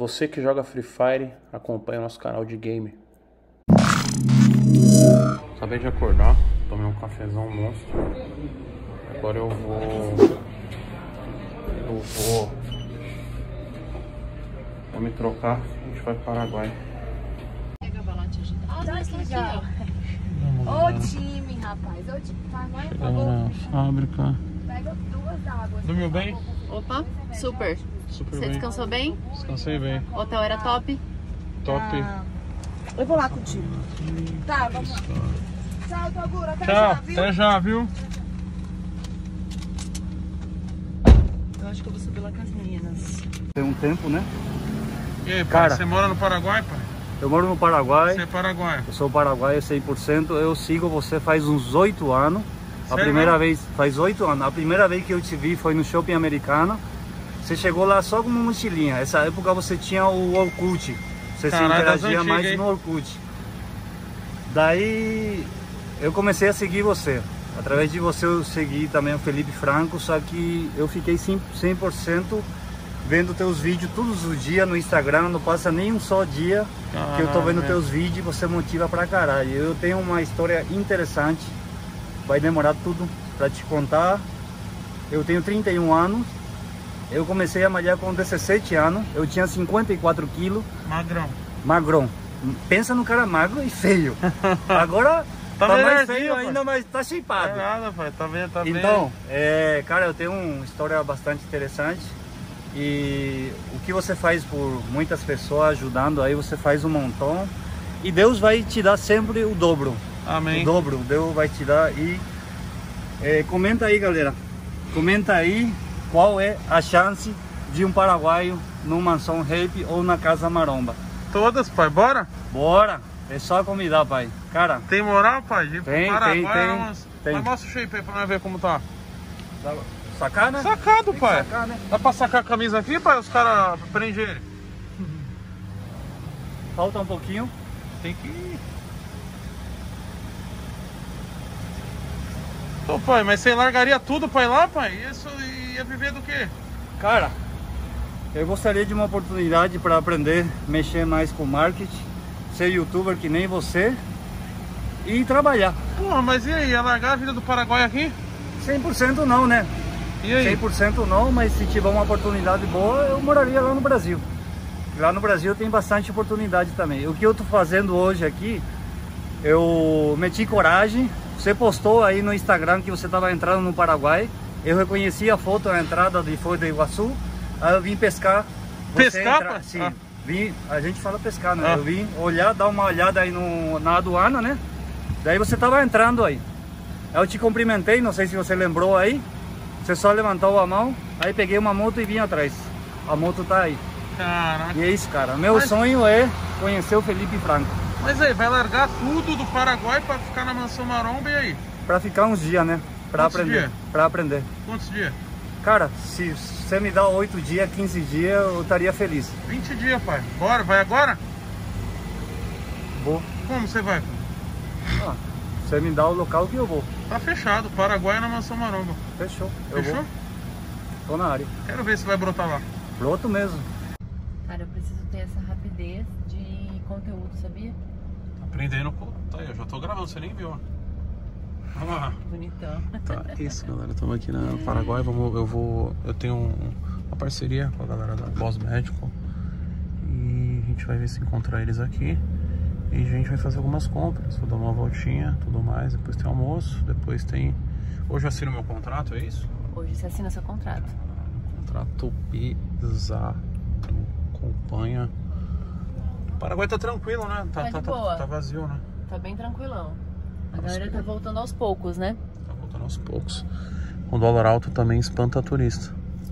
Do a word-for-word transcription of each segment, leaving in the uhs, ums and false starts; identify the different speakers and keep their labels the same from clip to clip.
Speaker 1: você que joga Free Fire, acompanha o nosso canal de game. Acabei de acordar, tomei um cafezão monstro. Agora eu vou... Eu vou... Vou me trocar, a gente vai para o Paraguai.
Speaker 2: Pega a bala te ajudar. Ah, mas que legal. Ô time, rapaz. Ô time. Vai, vai, por favor.
Speaker 1: Na fábrica.
Speaker 2: Pega duas águas.
Speaker 1: Dormiu bem?
Speaker 3: Opa, super.
Speaker 1: Super
Speaker 3: Você
Speaker 1: bem.
Speaker 3: descansou bem?
Speaker 1: Descansei bem.
Speaker 3: O hotel era top?
Speaker 1: Top.
Speaker 2: Ah, eu vou lá contigo. Tá, vamos lá. Tchau, Toguro. Até
Speaker 1: Tchau,
Speaker 2: já, viu?
Speaker 1: até já, viu?
Speaker 3: Eu acho que eu vou subir lá com as meninas.
Speaker 4: Tem um tempo, né?
Speaker 1: E aí, pai,
Speaker 4: Cara,
Speaker 1: você mora no Paraguai, pai?
Speaker 4: Eu moro no Paraguai.
Speaker 1: Você é paraguaio?
Speaker 4: Eu sou paraguaio cem por cento. Eu sigo você faz uns oito anos. A
Speaker 1: Sério?
Speaker 4: primeira vez, faz oito anos. A primeira vez que eu te vi foi no Shopping Americano. Você chegou lá só com uma mochilinha. Essa época você tinha o Orkut. Você
Speaker 1: Caralho,
Speaker 4: se
Speaker 1: das
Speaker 4: interagia
Speaker 1: antigas,
Speaker 4: mais
Speaker 1: hein?
Speaker 4: no Orkut. Daí eu comecei a seguir você. Através de você eu segui também o Felipe Franco, só que eu fiquei cem por cento vendo teus vídeos todos os dias no Instagram, não passa nem um só dia que eu tô vendo
Speaker 1: Caralho.
Speaker 4: teus vídeos e você motiva pra caralho. Eu tenho uma história interessante, vai demorar tudo pra te contar. Eu tenho trinta e um anos, eu comecei a malhar com dezessete anos, eu tinha cinquenta e quatro quilos,
Speaker 1: Magrão.
Speaker 4: magrão. Pensa no cara magro e feio. Agora
Speaker 1: Tá
Speaker 4: tá, mais
Speaker 1: melhorzinho,
Speaker 4: feio
Speaker 1: pai.
Speaker 4: ainda, mas tá
Speaker 1: Não é
Speaker 4: shapeado.
Speaker 1: nada, pai. Tá bem, tá bem.
Speaker 4: Então, é, cara, eu tenho uma história bastante interessante e o que você faz por muitas pessoas ajudando, aí você faz um montão e Deus vai te dar sempre o dobro.
Speaker 1: Amém.
Speaker 4: O dobro, Deus vai te dar. E é, comenta aí, galera, comenta aí qual é a chance de um paraguaio no Mansão Rap ou na Casa Maromba.
Speaker 1: Todas, pai. Bora?
Speaker 4: Bora, é só convidar, pai. Cara,
Speaker 1: Tem moral, pai? De ir pro
Speaker 4: Tem,
Speaker 1: Paraguai,
Speaker 4: tem, tem,
Speaker 1: mas...
Speaker 4: tem.
Speaker 1: Mas mostra o shape aí pra nós ver como tá.
Speaker 4: sacar, né?
Speaker 1: Sacado,
Speaker 4: Tem que
Speaker 1: pai.
Speaker 4: sacar, né?
Speaker 1: Dá pra sacar a camisa aqui, pai? Os caras prendem ele.
Speaker 4: Falta um pouquinho.
Speaker 1: Tem que ir. Ô, pai, mas você largaria tudo pra ir lá, pai? Isso ia viver do quê?
Speaker 4: Cara, eu gostaria de uma oportunidade para aprender a mexer mais com marketing, ser youtuber que nem você e trabalhar.
Speaker 1: Porra, mas e aí? Ia largar a vida do Paraguai aqui?
Speaker 4: cem por cento não, né?
Speaker 1: E aí?
Speaker 4: cem por cento não, mas se tiver uma oportunidade boa, eu moraria lá no Brasil. Lá no Brasil tem bastante oportunidade também. O que eu tô fazendo hoje aqui, eu meti coragem. Você postou aí no Instagram que você estava entrando no Paraguai. Eu reconheci a foto, a entrada de Foz do Iguaçu. Aí eu vim pescar. Você
Speaker 1: Pescar,
Speaker 4: entra-
Speaker 1: pai?
Speaker 4: Sim.
Speaker 1: Ah.
Speaker 4: Vim, a gente fala pescar, né?
Speaker 1: Ah.
Speaker 4: Eu vim olhar, dar uma olhada aí no, na aduana, né? Daí você estava entrando aí. Aí eu te cumprimentei, não sei se você lembrou aí. Você só levantou a mão, aí peguei uma moto e vim atrás. A moto tá aí.
Speaker 1: Caraca.
Speaker 4: E é isso, cara. Meu
Speaker 1: Mas-
Speaker 4: sonho é conhecer o Felipe Franco.
Speaker 1: Mas aí, vai largar tudo do Paraguai pra ficar na Mansão Maromba e aí?
Speaker 4: Pra ficar uns dias, né? Pra
Speaker 1: Quantos
Speaker 4: aprender.
Speaker 1: dias?
Speaker 4: Pra aprender.
Speaker 1: Quantos dias?
Speaker 4: Cara, se você me dá oito dias, quinze dias, eu estaria feliz.
Speaker 1: vinte dias, pai. Bora, vai agora?
Speaker 4: Vou.
Speaker 1: Como você vai?
Speaker 4: Ah, você me dá o local que eu vou.
Speaker 1: Tá fechado, Paraguai na Mansão Maromba.
Speaker 4: Fechou. Eu
Speaker 1: Fechou?
Speaker 4: vou. Tô na área.
Speaker 1: Quero ver se vai brotar lá.
Speaker 4: Broto mesmo.
Speaker 3: Cara, eu preciso ter essa rapidez de conteúdo, sabia?
Speaker 1: Aprendendo, pô. Tá aí, eu já tô gravando, você nem viu, ó. Olha lá.
Speaker 3: Bonitão.
Speaker 1: Tá, isso, galera. Estamos aqui no Paraguai. Vamos, eu vou. Eu tenho um, uma parceria com a galera da Boss Medical. E a gente vai ver se encontrar eles aqui. E a gente vai fazer algumas compras. Vou dar uma voltinha, tudo mais. Depois tem almoço. Depois tem. Hoje eu assino meu contrato, é isso?
Speaker 3: Hoje você assina seu contrato.
Speaker 1: Contrato pesado. Acompanha. O Paraguai tá tranquilo, né? Tá,
Speaker 3: Tá de
Speaker 1: tá, tá,
Speaker 3: boa.
Speaker 1: tá vazio, né?
Speaker 3: Tá bem tranquilão. A
Speaker 1: Nossa,
Speaker 3: galera tá voltando aos poucos, né?
Speaker 1: Tá voltando aos poucos. O dólar alto também espanta turista.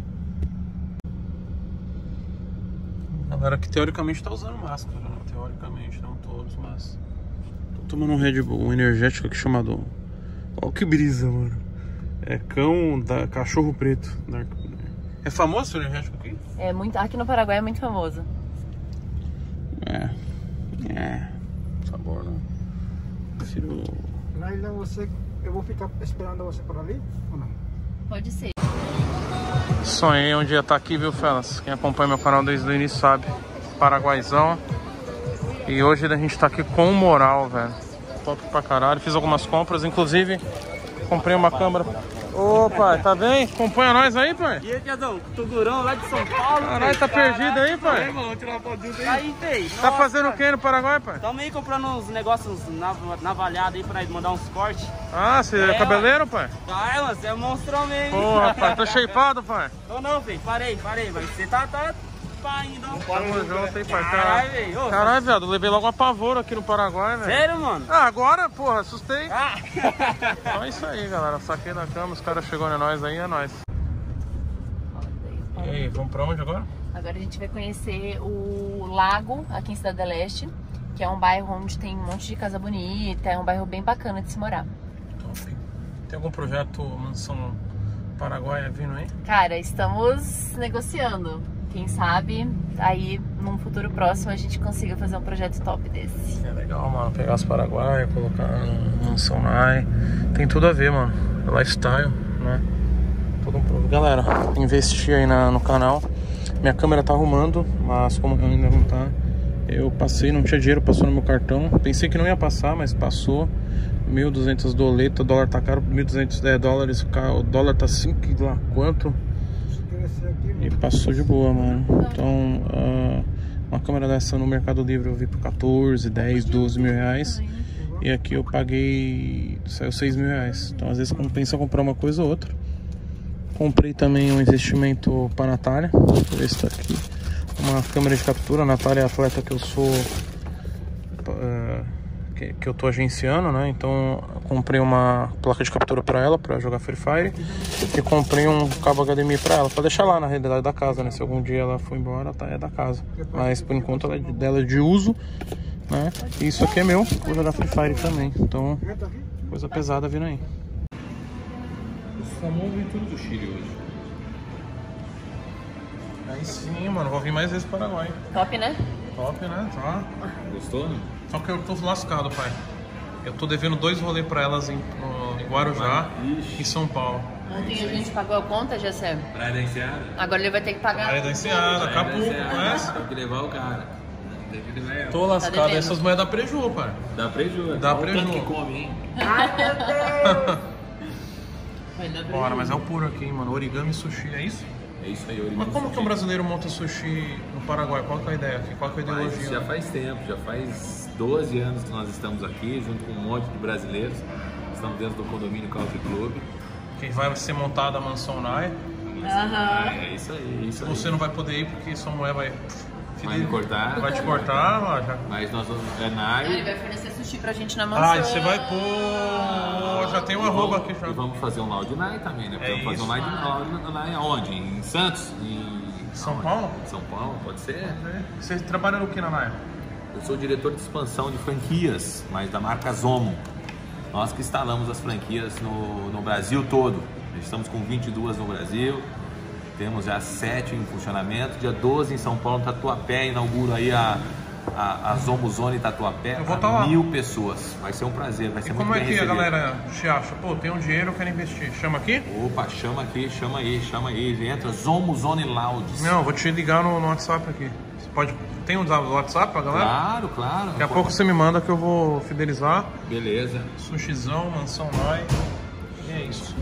Speaker 1: Galera que teoricamente tá usando máscara, né? Teoricamente, não todos, mas... Tô tomando um Red Bull, um energético aqui chamado... Olha que brisa, mano. É cão da cachorro preto. É famoso esse energético aqui?
Speaker 3: É muito, aqui no Paraguai é muito famoso.
Speaker 1: É. É. Sabor, né? Prefiro...
Speaker 5: Naila, você, eu vou ficar esperando você por ali ou não?
Speaker 3: Pode ser.
Speaker 1: Sonhei um dia estar aqui, viu, Felas? Quem acompanha meu canal desde o início sabe. Paraguaizão. E hoje a gente tá aqui com moral, velho. Top pra caralho. Fiz algumas compras, inclusive comprei uma câmera. Ô, pai, tá bem? Acompanha nós aí, pai?
Speaker 6: E aí, Tiazão? Tugurão lá de São Paulo.
Speaker 1: Caralho, tá perdido aí, pai?
Speaker 6: É, mano, vou tirar uma foto junto aí. Aí, fei.
Speaker 1: Tá fazendo o que no Paraguai, pai?
Speaker 6: Tamo aí comprando uns negócios navalhados aí pra mandar uns cortes.
Speaker 1: Ah, você é, é cabeleiro, pai?
Speaker 6: Ai, mano, você é monstrão mesmo.
Speaker 1: Porra, pai, tá shapeado, pai?
Speaker 6: Tô não, filho, parei, parei, mas você tá, tá pá ainda.
Speaker 1: Tamo junto, hein, pai?
Speaker 6: Caralho, velho.
Speaker 1: Caralho, viado, levei logo uma pavor aqui no Paraguai, velho.
Speaker 6: Sério, mano?
Speaker 1: Ah, agora, porra, assustei.
Speaker 6: Ah.
Speaker 1: Então é isso aí, galera. Saquei da cama, os caras chegou em nós aí, é nóis. E aí, vamos pra onde agora?
Speaker 3: Agora a gente vai conhecer o Lago, aqui em Cidade do Leste, que é um bairro onde tem um monte de casa bonita, é um bairro bem bacana de se morar.
Speaker 1: Top. Tem algum projeto Mansão Paraguaia vindo aí?
Speaker 3: Cara, estamos negociando. Quem sabe, aí num futuro próximo a gente consiga fazer um projeto top desse.
Speaker 1: É legal, mano, pegar as Paraguaias, colocar no Mansão Nai. Tem tudo a ver, mano. Lifestyle, né? Todo um... Galera, investi aí na, no canal. Minha câmera tá arrumando, mas como ainda não tá, eu passei, não tinha dinheiro, passou no meu cartão. Pensei que não ia passar, mas passou. mil e duzentos doleta, o dólar tá caro, mil e duzentos dólares, o dólar tá cinco lá quanto. E passou de boa, mano. Então, uh, uma câmera dessa no Mercado Livre eu vi por quatorze, dez, doze mil reais. E aqui eu paguei, saiu seis mil reais. Então às vezes compensa comprar uma coisa ou outra. Comprei também um investimento para a Natália. Deixa eu ver se tá aqui. Uma câmera de captura. A Natália é a atleta que eu sou, uh, que, que eu tô agenciando, né? Então eu comprei uma placa de captura para ela, para jogar Free Fire. E comprei um cabo H D M I para ela, para deixar lá na realidade da casa, né? Se algum dia ela for embora, tá, é da casa. Mas por enquanto ela é dela de uso, né? E isso aqui é meu, vou jogar Free Fire também. Então, coisa pesada vindo aí.
Speaker 7: Vamos ouvir tudo do Chile hoje.
Speaker 1: Aí sim, mano, vou vir mais vezes pro Paraguai.
Speaker 3: Top, né?
Speaker 1: Top, né? Tá.
Speaker 7: Gostou, né?
Speaker 1: Só que eu tô lascado, pai. Eu tô devendo dois rolês pra elas em, no, em Guarujá e São Paulo.
Speaker 3: Ontem a gente pagou a conta, Gessé.
Speaker 7: Praia da Enseada.
Speaker 3: Agora ele vai ter que pagar.
Speaker 1: Praia da Enseada, Acapulco, né?
Speaker 7: Tem que levar o cara. Tem que levar ela.
Speaker 1: Tô lascado,
Speaker 3: devendo.
Speaker 1: essas moedas dá preju, pai.
Speaker 7: Dá prejuízo.
Speaker 1: Dá
Speaker 7: Olha o
Speaker 1: preju.
Speaker 7: tanto que come, hein?
Speaker 3: Ai, meu Deus! Vai dar
Speaker 1: Bora, mas é o puro aqui, hein, mano. Origami sushi, é isso?
Speaker 7: É isso aí, origami
Speaker 1: Mas como que um
Speaker 7: sushi.
Speaker 1: brasileiro monta sushi no Paraguai? Qual que é a ideia aqui? Qual que é a
Speaker 7: Mas
Speaker 1: ideologia?
Speaker 7: já faz tempo, já faz doze anos que nós estamos aqui, junto com um monte de brasileiros. Estamos dentro do condomínio Country Club.
Speaker 1: Que vai ser montada a mansão Nai.
Speaker 3: Aham.
Speaker 7: É isso aí, é isso aí.
Speaker 1: Você não vai poder ir porque sua mulher vai...
Speaker 7: Vai me cortar.
Speaker 1: Vai te cortar, ó, já.
Speaker 7: Mas nós vamos... É
Speaker 3: Ele
Speaker 7: Nai.
Speaker 3: vai fornecer sushi pra gente na mansão.
Speaker 1: Ah, e você vai pôr... Já tem um arroba aqui já.
Speaker 7: E vamos fazer um Loud Nai também, né?
Speaker 1: É
Speaker 7: Vamos fazer
Speaker 1: isso.
Speaker 7: um Loud Nai aonde? Em Santos? Em
Speaker 1: São
Speaker 7: aonde?
Speaker 1: Paulo?
Speaker 7: São Paulo, pode ser?
Speaker 1: Você trabalha no que na Nai?
Speaker 7: Eu sou diretor de expansão de franquias, mas da marca Zomo. Nós que instalamos as franquias no, no Brasil todo. Estamos com vinte e duas no Brasil. Temos já sete em funcionamento. Dia doze em São Paulo, Tatuapé, inauguro aí a, a, a Zomo Zone Tatuapé.
Speaker 1: Eu vou
Speaker 7: para
Speaker 1: tá lá.
Speaker 7: mil pessoas. Vai ser um prazer, vai ser
Speaker 1: E
Speaker 7: muito
Speaker 1: como é
Speaker 7: bem
Speaker 1: que a
Speaker 7: recebido.
Speaker 1: galera te acha? Pô, tem um dinheiro, eu quero investir. Chama aqui?
Speaker 7: Opa, chama aqui, chama aí, chama aí. Entra Zomo Zone Lounge.
Speaker 1: Não, vou te ligar no, no WhatsApp aqui. Você pode... Tem um WhatsApp pra galera?
Speaker 7: Claro, claro.
Speaker 1: Daqui a pouco você me manda que eu vou fidelizar.
Speaker 7: Beleza.
Speaker 1: Sushizão, mansão Nai. E é isso.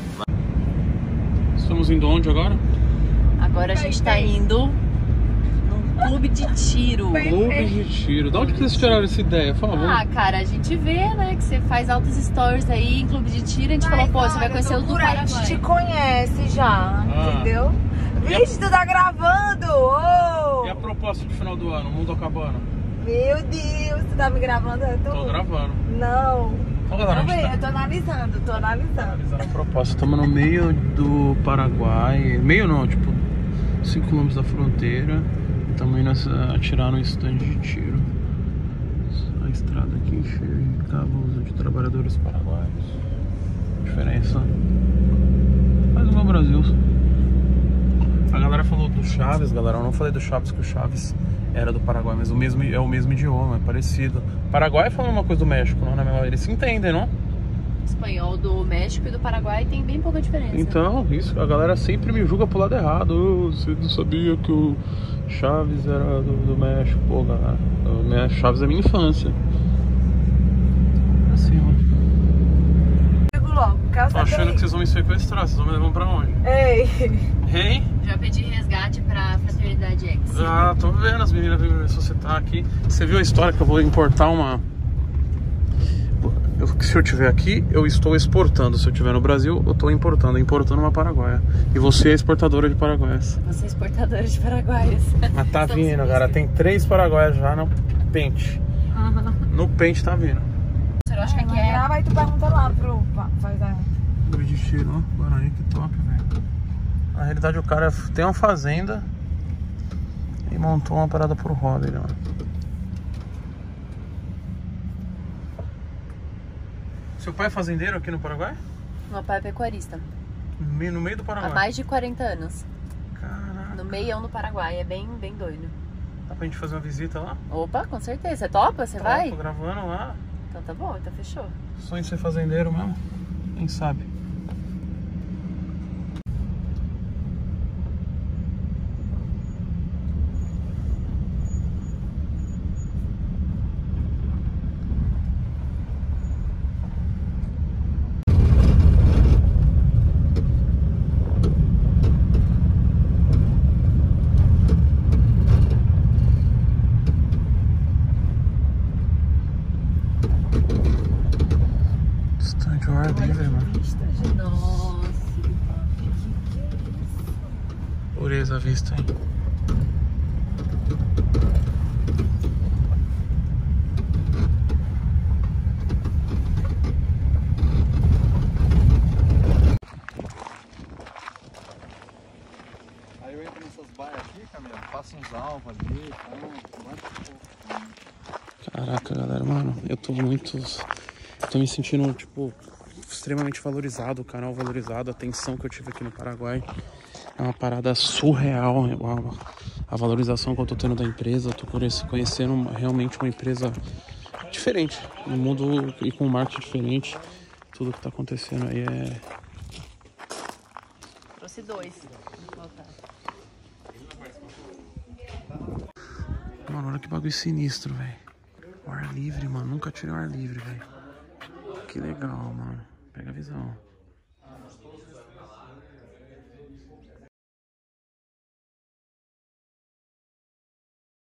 Speaker 1: Estamos indo onde agora?
Speaker 3: Agora a gente tá indo num clube de tiro.
Speaker 1: Clube de tiro. Da onde vocês tiraram essa ideia? Por favor.
Speaker 3: Ah, cara, a gente vê, né, que você faz altas stories aí em clube de tiro. A gente falou, pô, você vai conhecer o do
Speaker 2: A gente
Speaker 3: Paraguai.
Speaker 2: te conhece já,
Speaker 1: Ah.
Speaker 2: entendeu? Vixe, tu tá gravando! Oh!
Speaker 1: E a proposta de final do ano? Mundo acabando?
Speaker 2: Meu Deus, tu tá me gravando? É tu?
Speaker 1: Tô gravando.
Speaker 2: Não.
Speaker 1: Então, galera, a
Speaker 2: Não,
Speaker 1: gente
Speaker 2: bem,
Speaker 1: tá
Speaker 2: eu tô analisando, tô analisando.
Speaker 1: analisando a proposta. Estamos no meio do Paraguai. Meio não, tipo, cinco quilômetros da fronteira. Estamos indo a- atirar no stand de tiro. A estrada aqui cheia de cabos de trabalhadores paraguaios. Diferença. Mas no Brasil. A galera falou do Chaves, galera. Eu não falei do Chaves, que o Chaves era do Paraguai, mas o mesmo, é o mesmo idioma, é parecido. Paraguai é falando uma coisa do México, não é? Eles se entendem, não?
Speaker 3: espanhol do México e do Paraguai tem bem pouca diferença.
Speaker 1: Então, isso, a galera sempre me julga pro lado errado. Oh, você não sabia que o Chaves era do, do México? Pô, galera, o minha Chaves é minha infância. Assim, ó.
Speaker 2: Logo,
Speaker 1: tô achando que vocês vão me sequestrar, vocês vão me levar pra onde?
Speaker 2: Ei!
Speaker 1: Ei?
Speaker 3: Já pedi resgate pra Fraternidade X.
Speaker 1: Ah, tô vendo as meninas vindo se você tá aqui. Você viu a história que eu vou importar uma... Eu, se eu tiver aqui, eu estou exportando. Se eu tiver no Brasil, eu tô importando, importando uma paraguaia. E você é exportadora de paraguaias.
Speaker 3: Você é exportadora de paraguaias.
Speaker 1: Mas tá vindo, cara. Tem três paraguaias já no pente.
Speaker 3: Uhum.
Speaker 1: No pente tá vindo.
Speaker 3: Eu acho que aqui é...
Speaker 2: Grava e tu pergunta lá pro... Faz a...
Speaker 1: Dois de tiro, ó. Guarani que top, velho. Na realidade o cara tem uma fazenda e montou uma parada pro hobby, ó. Seu pai é fazendeiro aqui no Paraguai?
Speaker 3: Meu pai é pecuarista.
Speaker 1: No meio do Paraguai?
Speaker 3: Há mais de quarenta anos.
Speaker 1: Caraca.
Speaker 3: No meião do Paraguai, é bem, bem doido.
Speaker 1: Dá pra gente fazer uma visita lá?
Speaker 3: Opa, com certeza. Você topa? Você vai?
Speaker 1: Tô gravando lá.
Speaker 3: Então tá bom, então fechou.
Speaker 1: Sonho de ser fazendeiro mesmo? Quem sabe? Ar livre, mano.
Speaker 3: Nossa,
Speaker 1: Pureza à vista, hein?
Speaker 4: Aí eu entro nessas baias aqui, Camila, faço uns alvos ali, então...
Speaker 1: Caraca, galera, mano, eu tô muito... Tô me sentindo, tipo, extremamente valorizado, o canal valorizado, a atenção que eu tive aqui no Paraguai é uma parada surreal, a, a valorização que eu tô tendo da empresa, eu tô conhecendo uma, realmente uma empresa diferente, um mundo e com um marketing diferente, tudo que tá acontecendo aí é...
Speaker 3: Trouxe dois.
Speaker 1: Mano, olha que bagulho sinistro, velho. O ar livre, mano, nunca tirei o ar livre, velho. Que legal, mano. Pega a visão.